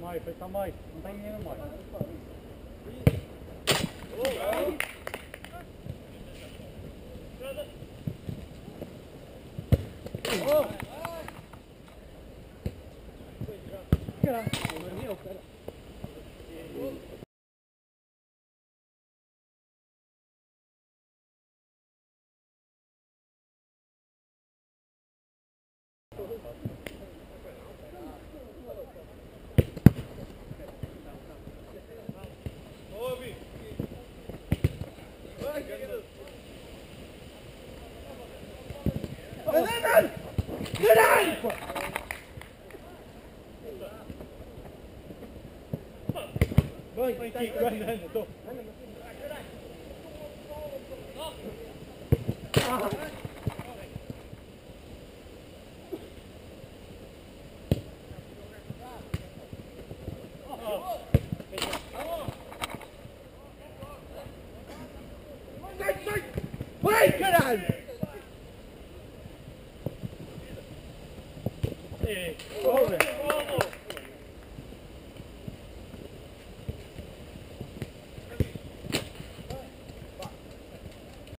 mày, phải tao mày, tay nghe mày. Vâng, chị gần lên của tôi. Wait, get on!